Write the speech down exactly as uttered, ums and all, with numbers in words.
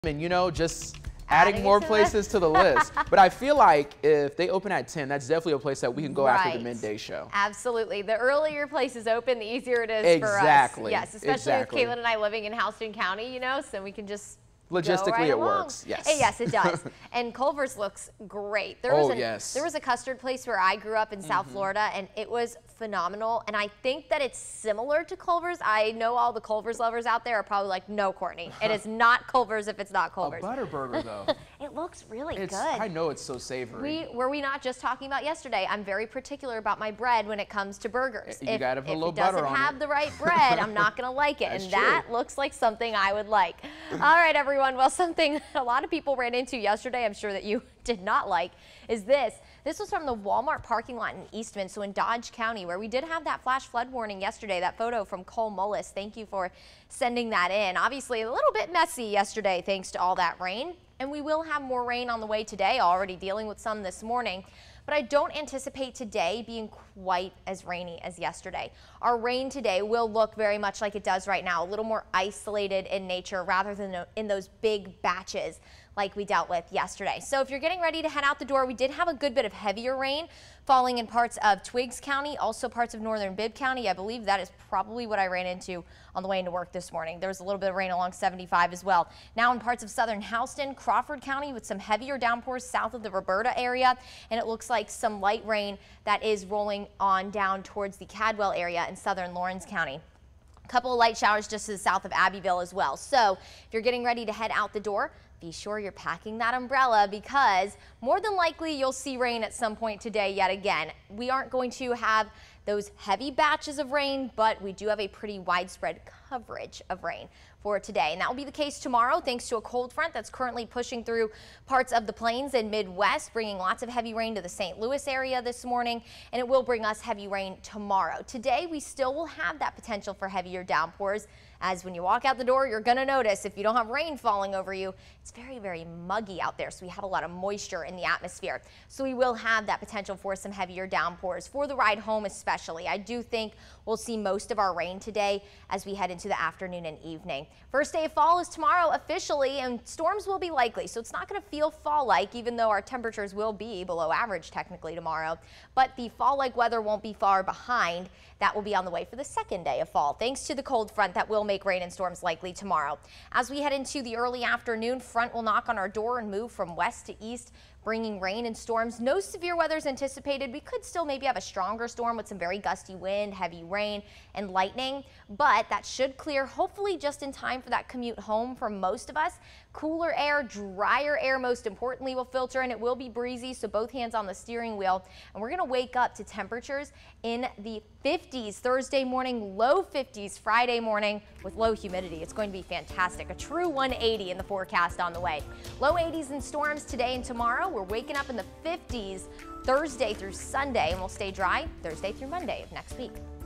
and, you know, just adding, adding more to places to the list. But I feel like if they open at ten, that's definitely a place that we can go right. after the midday show. Absolutely. The earlier places open, the easier it is exactly. for us. Yes, especially exactly. with Caitlin and I living in Houston County, you know, so we can just Logistically, right it along. works. Yes. Yes, it does. And Culver's looks great. There was oh, an, yes. There was a custard place where I grew up in mm-hmm. South Florida, and it was phenomenal. And I think that it's similar to Culver's. I know all the Culver's lovers out there are probably like, no, Courtney, it is not Culver's if it's not Culver's. A butter burger, though. It looks really it's, good. I know it's so savory. We, were we not just talking about yesterday? I'm very particular about my bread when it comes to burgers. You if, gotta put if a little it doesn't butter on have it. the right bread, I'm not going to like it. That's and true. that looks like something I would like. All right, everyone. Well, something a lot of people ran into yesterday, I'm sure that you did not like, is this. This was from the Walmart parking lot in Eastman, so in Dodge County, where we did have that flash flood warning yesterday. That photo from Cole Mullis. Thank you for sending that in. Obviously, a little bit messy yesterday thanks to all that rain, and we will have more rain on the way today, already dealing with some this morning. But I don't anticipate today being quite as rainy as yesterday. Our rain today will look very much like it does right now, a little more isolated in nature rather than in those big batches like we dealt with yesterday. So if you're getting ready to head out the door, we did have a good bit of heavier rain falling in parts of Twiggs County, also parts of northern Bibb County. I believe that is probably what I ran into on the way into work this morning. There was a little bit of rain along seventy-five as well. Now in parts of southern Houston, Crawford County with some heavier downpours south of the Roberta area, and it looks like some light rain that is rolling on down towards the Cadwell area in southern Lawrence County. A couple of light showers just to the south of Abbeville as well. So if you're getting ready to head out the door, be sure you're packing that umbrella, because more than likely you'll see rain at some point today yet again. We aren't going to have those heavy batches of rain, but we do have a pretty widespread coverage of rain for today. And that will be the case tomorrow thanks to a cold front that's currently pushing through parts of the plains and Midwest, bringing lots of heavy rain to the Saint Louis area this morning, and it will bring us heavy rain tomorrow. Today, we still will have that potential for heavier downpours, as when you walk out the door, you're going to notice if you don't have rain falling over you, it's very, very muggy out there. So we have a lot of moisture in the atmosphere. So we will have that potential for some heavier downpours for the ride home especially. I do think we'll see most of our rain today as we head into the afternoon and evening. First day of fall is tomorrow officially, and storms will be likely. So it's not going to feel fall-like, even though our temperatures will be below average technically tomorrow. But the fall-like weather won't be far behind. That will be on the way for the second day of fall, thanks to the cold front that will make rain and storms likely tomorrow. As we head into the early afternoon, front will knock on our door and move from west to east, bringing rain and storms. No severe weather is anticipated. We could still maybe have a stronger storm with some very gusty wind, heavy rain, and lightning, but that should clear hopefully just in time for that commute home for most of us. Cooler air, drier air most importantly will filter, and it will be breezy, so both hands on the steering wheel. And we're going to wake up to temperatures in the fifties Thursday morning, low fifties Friday morning with low humidity. It's going to be fantastic. A true one eighty in the forecast on the way. Low eighties and storms today and tomorrow. We're waking up in the fifties Thursday through Sunday, and we'll stay dry Thursday through Monday of next week.